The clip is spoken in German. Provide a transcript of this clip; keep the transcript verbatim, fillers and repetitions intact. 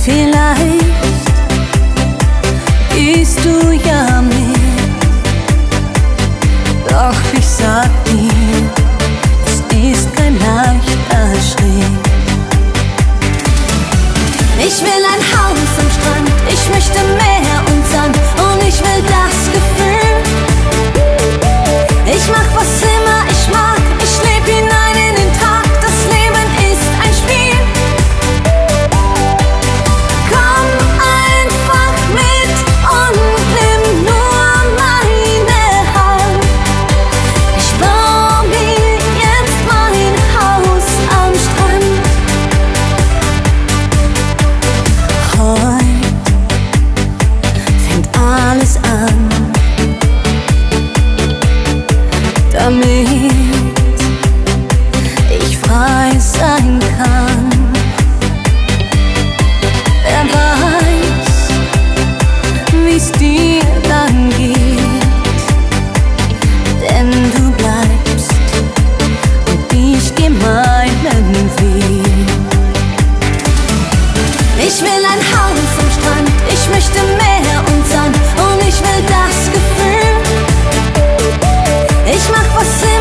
Vielleicht gehst du ja mit, doch ich sag dir, es ist kein leichter Schritt. Ich will ein Haus am Strand, ich möchte Meer und Sand und ich will das Gefühl. Ich mach was immer ich mag, ich leb hinein in den Tag, das Leben ist ein Spiel. Komm einfach mit und nimm nur meine Hand. Ich bau mir jetzt mein Haus am Strand. Heute fängt alles an, damit ich frei sein kann. Wer weiß, wie's dir dann geht, denn du bleibst und ich geh meinen Weg. Ich will ein Haus am Strand, ich möchte Meer und Sand und ich will das Gefühl. Ich mach was